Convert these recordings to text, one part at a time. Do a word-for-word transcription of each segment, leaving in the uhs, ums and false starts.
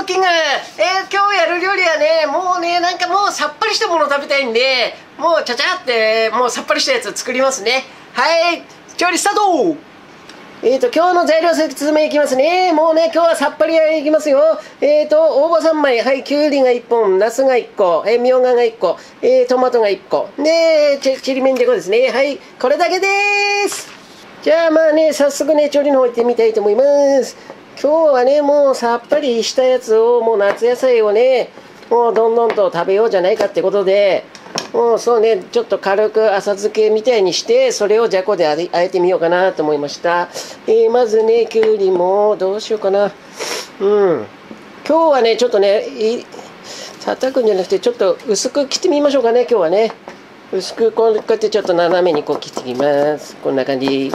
キング。えー、今日やる料理はね、もうね、なんかもうさっぱりしたもの食べたいんで、もうちゃちゃって、もうさっぱりしたやつ作りますね。はい、調理スタート。えーと、今日の材料説明いきますね。もうね、今日はさっぱりいきますよ。えーと、大葉さんまい、はい、きゅうりがいっぽん、ナスがいっこ、えー、みょうががいっこ、えー、トマトがいっこ、で、ち、ちりめんじゃこですね。はい、これだけでーす。じゃあまあね、早速ね、調理の方行ってみたいと思います。今日はね、もうさっぱりしたやつを、もう夏野菜をね、もうどんどんと食べようじゃないかってことで、もうそうね、ちょっと軽く浅漬けみたいにして、それをじゃこであえてみようかなと思いました。えー、まずね、きゅうりも、どうしようかな。うん。今日はね、ちょっとね、叩くんじゃなくて、ちょっと薄く切ってみましょうかね、今日はね。薄くこうやってちょっと斜めにこう切っていきます。こんな感じ。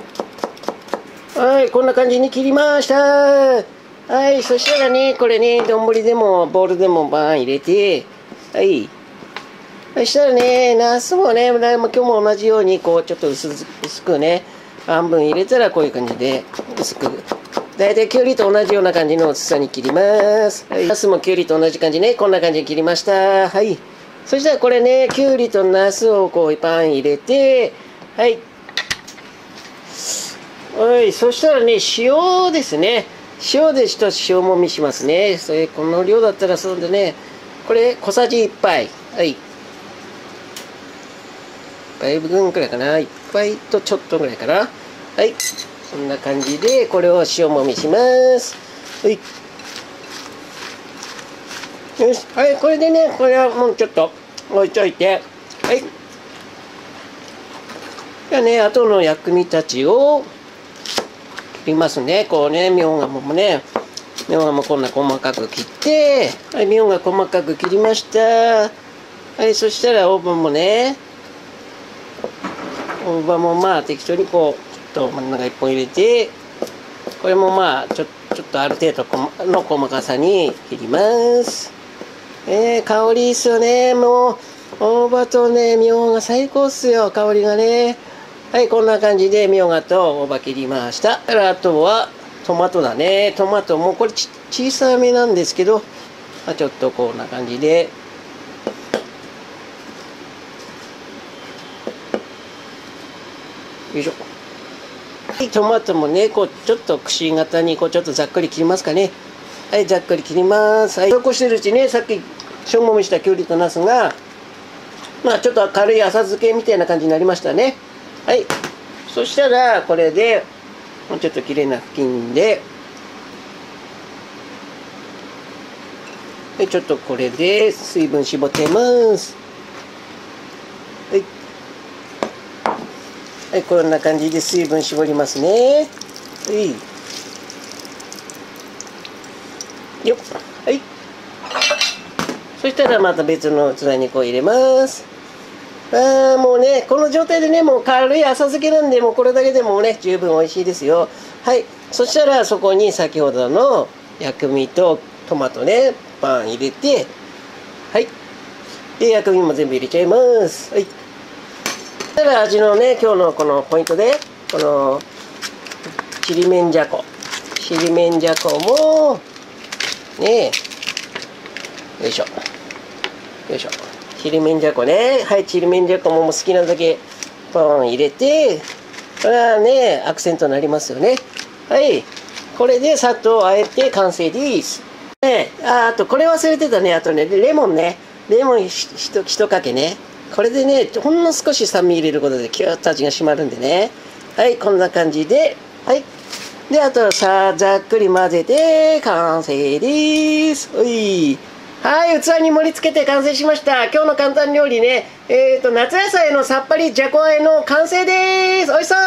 はい、こんな感じに切りました。はい、そしたらね、これね、丼でもボウルでもバーン入れて、はい。そしたらね、ナスもね、今日も同じように、こう、ちょっと薄薄くね、半分入れたらこういう感じで、薄く。だいたいきゅうりと同じような感じの薄さに切ります。はい、ナスもきゅうりと同じ感じね、こんな感じに切りました。はい。そしたらこれね、きゅうりとナスをこう、パン入れて、はい。はい、そしたらね、塩ですね。塩で一つ塩もみしますね。それ、この量だったらそうでね、これ、小さじいっぱい。はい。いっぱい分くらいかな。いっぱいとちょっとぐらいかな。はい。こんな感じで、これを塩もみします。はい。よし。はい、これでね、これはもうちょっと置いといて。はい。じゃあね、あとの薬味たちを、切りますね。こうね、みょうがもね、みょうがもこんな細かく切って、はい、みょうが細かく切りました。はい、そしたら大葉もね、大葉もまあ適当にこう、ちょっと真ん中いっぽん入れて、これもまあちょ、ちょっとある程度の細かさに切ります。えー、香りいいっすよね。もう、大葉とね、みょうが最高っすよ、香りがね。はい、こんな感じでみょうがと大葉切りました。あとはトマトだね。トマトもこれち小さめなんですけど、まあ、ちょっとこんな感じで。よいしょ。はい、トマトもね、こうちょっとくし形にこうちょっとざっくり切りますかね。はい、ざっくり切ります。はい、そうこうしてるうちにね、さっき塩もみしたきゅうりとナスが、まあちょっと軽い浅漬けみたいな感じになりましたね。はい。そしたら、これで、もうちょっときれいな布巾で、はい、ちょっとこれで水分絞ってます。はい。はい、こんな感じで水分絞りますね。はい。よっ。はい。そしたらまた別の器にこう入れます。あーもうね、この状態でね、もう軽い浅漬けなんで、もうこれだけでもね、十分美味しいですよ。はい。そしたら、そこに先ほどの薬味とトマトね、パン入れて、はい。で、薬味も全部入れちゃいます。はい。そしたら、味のね、今日のこのポイントで、この、ちりめんじゃこ。ちりめんじゃこも、ね、よいしょ。よいしょ。ちりめんじゃこね。はい、ちりめんじゃこも好きなだけポン入れて、これはね、アクセントになりますよね。はい。これでさっとあえて完成です。ね、あ、あとこれ忘れてたね。あとね、レモンね。レモンひと、ひとかけね。これでね、ほんの少し酸味入れることでキューッと味が締まるんでね。はい、こんな感じで。はい。で、あとさ、ざっくり混ぜて完成です。はい。はい、器に盛り付けて完成しました。今日の簡単料理ね、えっと、夏野菜のさっぱりじゃこあえの完成です。おいしそう。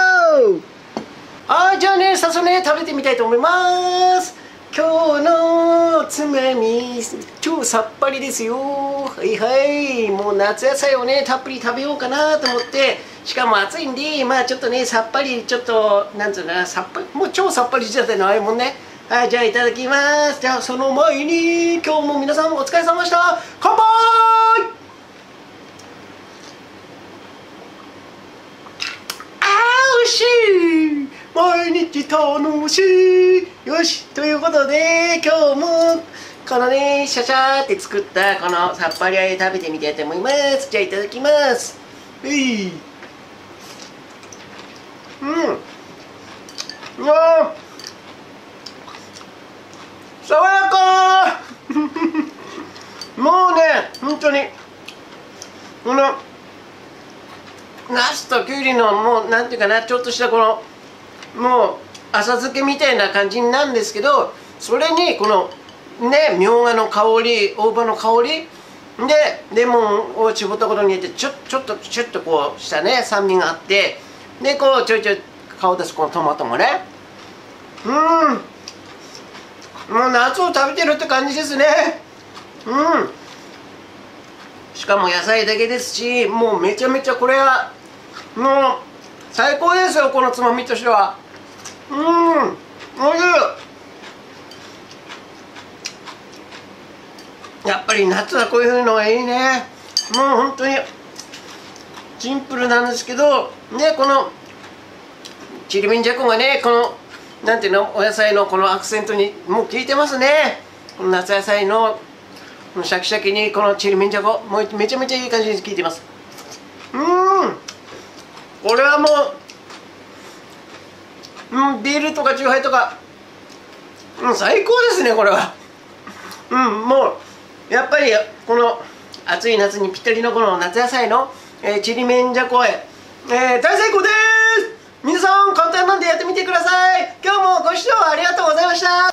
はい、じゃあね、早速ね、食べてみたいと思います。今日のつまみ、超さっぱりですよ。はいはい。もう夏野菜をね、たっぷり食べようかなと思って、しかも暑いんで、まあちょっとね、さっぱり、ちょっと、なんつうのかな、さっぱり、もう超さっぱりしちゃってないもんね。はい、じゃあいただきます。じゃあその前に、今日も皆さんお疲れ様でした。乾杯。あー、美味しい。毎日楽しい。よし、ということで、今日もこのねシャシャーって作ったこのさっぱりあえ食べてみたいと思います。じゃあいただきます。えい、うん、うわー爽やかもうね本当にこのナスとキュウリのもうなんていうかな、ちょっとしたこのもう浅漬けみたいな感じなんですけど、それにこのねみょうがの香り、大葉の香りでレモンを絞ったことによってちょちょっとちょっとこうしたね酸味があって、でこうちょいちょい顔出すこのトマトもね、うん、もう夏を食べてるって感じですね。うん、しかも野菜だけですし、もうめちゃめちゃこれはもう最高ですよ、このつまみとしては。うん、おいしい。やっぱり夏はこういうのがいいね。もう本当にシンプルなんですけどね、このちりめんじゃこがね、このなんていうの、お野菜のこのアクセントにもう効いてますね。この夏野菜のこのシャキシャキにこのちりめんじゃこ、もうめちゃめちゃいい感じに効いてます。うん、これはもう、うん、ビールとかチューハイとか、うん、最高ですねこれは。うん、もうやっぱりこの暑い夏にぴったりのこの夏野菜の、えー、ちりめんじゃこえ、えー、大成功です。皆さん簡単なんでやってみてください。今日もご視聴ありがとうございました。